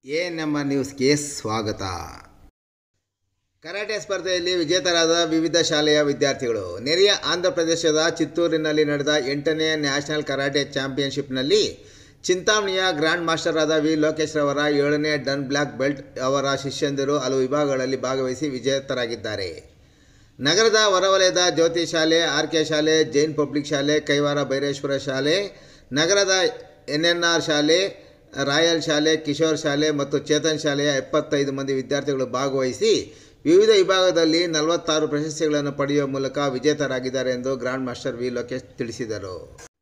ANMR ನ್ಯೂಸ್ಗೆ ಸ್ವಾಗತ. Karate ಸ್ಪರ್ಧೆಯಲ್ಲಿ ವಿಜೇತರಾದ ವಿವಿಧ ಶಾಲೆಯ ವಿದ್ಯಾರ್ಥಿಗಳು. ನೆರೆಯ ಆಂಧ್ರ ಪ್ರದೇಶದ ಚಿತ್ತೂರಿನಲ್ಲಿ ನಡೆದ 8ನೇ ನ್ಯಾಷನಲ್ ಕರಾಟೆ ಚಾಂಪಿಯನ್ಶಿಪ್ನಲ್ಲಿ ಚಿಂತಾಮಣಿಯ ಗ್ರ್ಯಾಂಡ್ ಮಾಸ್ಟರ್ ಆದ ವಿ ಲೋಕೇಶ್ ರವರ 7ನೇ ಡನ್ ಬ್ಲ್ಯಾಕ್ ಬೆಲ್ಟ್ ಅವರ ಶಿಷ್ಯಂದಿರು ಹಲವು ವಿಭಾಗಗಳಲ್ಲಿ ಭಾಗವಹಿಸಿ ವಿಜೇತರಾಗಿದ್ದಾರೆ. ನಗರದ ಹೊರವಲಯದ ಜ್ಯೋತಿ ಶಾಲೆ, ಆರ್ಕೆ ಶಾಲೆ, ಜೈನ್ ಪಬ್ಲಿಕ್ ಶಾಲೆ, ಕೈವಾರ ಭೈರೇಶ್ವರ ಶಾಲೆ, ನಗರದ ಎನ್ಎನ್ಆರ್ ಶಾಲೆ, ರಾಯಲ್ ಶಾಲೆ, ಕಿಶೋರ್ ಶಾಲೆ ಮತ್ತು ಚೇತನ್ ಶಾಲೆಯ 75 ಮಂದಿ ವಿದ್ಯಾರ್ಥಿಗಳು ಭಾಗವಹಿಸಿ ವಿವಿಧ ವಿಭಾಗದಲ್ಲಿ 46 ಪ್ರಶಸ್ತಿಗಳನ್ನು ಪಡೆಯುವ ಮೂಲಕ ವಿಜೇತರಾಗಿದ್ದಾರೆ ಎಂದು ಗ್ರ್ಯಾಂಡ್ ಮಾಸ್ಟರ್ ವಿ ಲೋಕೇಶ್ ತಿಳಿಸಿದರು.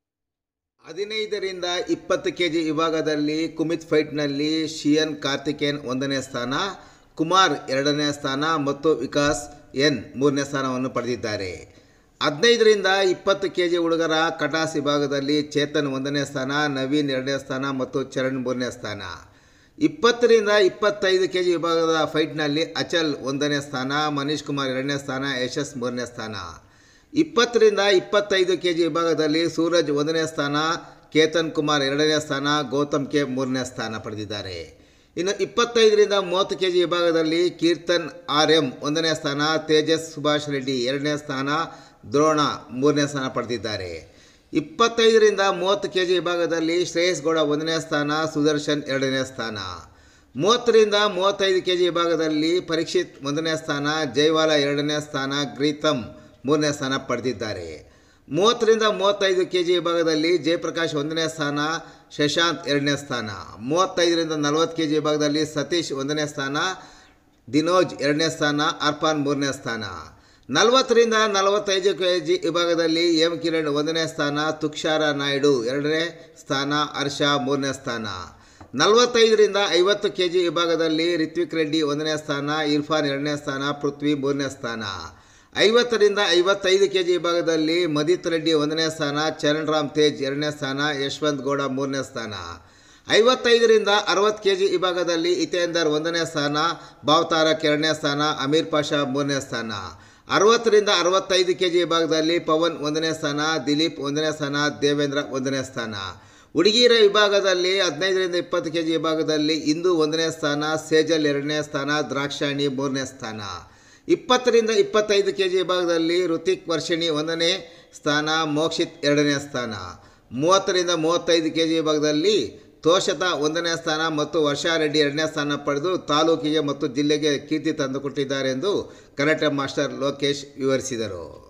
15 ರಿಂದ 20 ಕೆಜಿ ವಿಭಾಗದಲ್ಲಿ ಕುಮಿತ್ ಫೈಟ್ನಲ್ಲಿ ಶಿಯನ್ ಕಾರ್ತಿಕೇಯನ್ 1ನೇ ಸ್ಥಾನ, ಕುಮಾರ್ 2ನೇ ಸ್ಥಾನ ಮತ್ತು ವಿಕಾಸ್ ಎನ್ 3ನೇ ಸ್ಥಾನವನ್ನು ಪಡೆದಿದ್ದಾರೆ. 15 ರಿಂದ 20 ಕೆಜಿ ಹುಡುಗರ ಕಟಾಸ್ ವಿಭಾಗದಲ್ಲಿ ಚೇತನ್ 1ನೇ ಸ್ಥಾನ, ನವೀನ್ 2ನೇ ಸ್ಥಾನ ಮತ್ತು ಚರಣ್ 3ನೇ ಸ್ಥಾನ. 20 ರಿಂದ 25 ಕೆಜಿ ವಿಭಾಗದ ಫೈಟ್ನಲ್ಲಿ ಅಚಲ್ 1ನೇ ಸ್ಥಾನ, ಮನೀಶ್ ಕುಮಾರ್ 2ನೇ ಸ್ಥಾನ, ಯಶಸ್ 3ನೇ ಸ್ಥಾನ. 20 ರಿಂದ 25 ಕೆಜಿ ವಿಭಾಗದಲ್ಲಿ ಸೂರಜ್ 1ನೇ ಸ್ಥಾನ, ಕೇತನ್ ಕುಮಾರ್ 2ನೇ ಸ್ಥಾನ, ಗೌತಮ್ ಕೆ 3ನೇ ಸ್ಥಾನ ಪಡೆದಿದ್ದಾರೆ. ಇನ್ನು 25 ರಿಂದ 30 ಕೆಜಿ ವಿಭಾಗದಲ್ಲಿ ಕೀರ್ತನ್ RM 1ನೇ ಸ್ಥಾನ, ತೇಜಸ್ ಸುಭಾಷ್ ರೆಡ್ಡಿ 2ನೇ ಸ್ಥಾನ, ದ್ರೋಣ 3ನೇ ಸ್ಥಾನ ಪಡೆದಿದ್ದಾರೆ. 25 ರಿಂದ 30 ಕೆಜಿ ವಿಭಾಗದಲ್ಲಿ ಶ್ರೇಯಸ್ ಗೌಡ 1ನೇ ಸ್ಥಾನ, ಸುದರ್ಶನ್ 2ನೇ ಸ್ಥಾನ. 30 ರಿಂದ 35 ಕೆಜಿ ವಿಭಾಗದಲ್ಲಿ ಪರೀಕ್ಷಿತ್ 1ನೇ ಸ್ಥಾನ, ಜೈವಾಲ 2ನೇ ಸ್ಥಾನ, ಗ್ರೀತಮ್ 3ನೇ ಸ್ಥಾನ ಪಡೆದಿದ್ದಾರೆ. 30 ರಿಂದ 35 ಕೆಜಿ ವಿಭಾಗದಲ್ಲಿ ಜಯಪ್ರಕಾಶ್ 1ನೇ ಸ್ಥಾನ, ಶಶಾಂತ್ 2ನೇ ಸ್ಥಾನ. 35 ರಿಂದ 40 ಕೆಜಿ ವಿಭಾಗದಲ್ಲಿ ಸತೀಶ್ 1ನೇ ಸ್ಥಾನ, ದಿನೋಜ್ 2ನೇ ಸ್ಥಾನ, ಅರ್ಪಾನ್ 3ನೇ ಸ್ಥಾನ. 40 ರಿಂದ 45 ಕೆಜಿ ವಿಭಾಗದಲ್ಲಿ ಎಂ ಕಿರಣ್ 1ನೇ ಸ್ಥಾನ, ತುಕ್ಷಾರ ನಾಯ್ಡು 2ನೇ ಸ್ಥಾನ, ಹರ್ಷ 3ನೇ ಸ್ಥಾನ. 45 ರಿಂದ 50 ಕೆಜಿ ವಿಭಾಗದಲ್ಲಿ ರಿತ್ವಿಕ್ ರೆಡ್ಡಿ 1ನೇ ಸ್ಥಾನ, ಇರ್ಫಾನ್ 2ನೇ ಸ್ಥಾನ, ಪೃಥ್ವಿ 3ನೇ ಸ್ಥಾನ. 50 ರಿಂದ 55 ಕೆಜಿ ವಿಭಾಗದಲ್ಲಿ ಮದಿತ್ ರೆಡ್ಡಿ 1ನೇ ಸ್ಥಾನ, ಚರಣ್ ರಾಮ್ ತೇಜ್ 2ನೇ ಸ್ಥಾನ, ಯಶವಂತ್ ಗೌಡ 3ನೇ ಸ್ಥಾನ. 55 ರಿಂದ 60 ಕೆಜಿ ವಿಭಾಗದಲ್ಲಿ ಹಿತೇಂದರ್ 1ನೇ ಸ್ಥಾನ, ಭಾವತಾರಕ್ 2ನೇ ಸ್ಥಾನ, ಅಮೀರ್ ಪಾಷಾ 3ನೇ ಸ್ಥಾನ. 60 ರಿಂದ 65 ಕೆಜಿ ವಿಭಾಗದಲ್ಲಿ ಪವನ್ 1ನೇ ಸ್ಥಾನ, ದಿಲೀಪ್ 1ನೇ ಸ್ಥಾನ, ದೇವೇಂದ್ರ 1ನೇ ಸ್ಥಾನ. ಹುಡುಗಿಯರ ವಿಭಾಗದಲ್ಲಿ 15 ರಿಂದ 20 ಕೆಜಿ ವಿಭಾಗದಲ್ಲಿ ಇಂದು 1ನೇ ಸ್ಥಾನ, ಸೇಜಲ್ 2ನೇ ಸ್ಥಾನ, ದ್ರಾಕ್ಷಾಣಿ 3ನೇ ಸ್ಥಾನ. 20 ರಿಂದ 25 ಕೆಜಿ ವಿಭಾಗದಲ್ಲಿ ಋತಿಕ್ ವರ್ಷಿಣಿ 1ನೇ ಸ್ಥಾನ, ಮೋಕ್ಷಿತ್ 2ನೇ ಸ್ಥಾನ. 30 ರಿಂದ 35 ಕೆಜಿ ವಿಭಾಗದಲ್ಲಿ ತೋಷತಾ 1ನೇ ಸ್ಥಾನ ಮತ್ತು ವರ್ಷಾ ರೆಡ್ಡಿ 2ನೇ ಸ್ಥಾನ ಪಡೆದು ತಾಲೂಕಿಗೆ ಮತ್ತು ಜಿಲ್ಲೆಗೆ ಕೀರ್ತಿ ತಂದುಕೊಟ್ಟಿದ್ದಾರೆ ಎಂದು ಕರಾಟೆ ಮಾಸ್ಟರ್ ಲೋಕೇಶ್ ವಿವರಿಸಿದರು.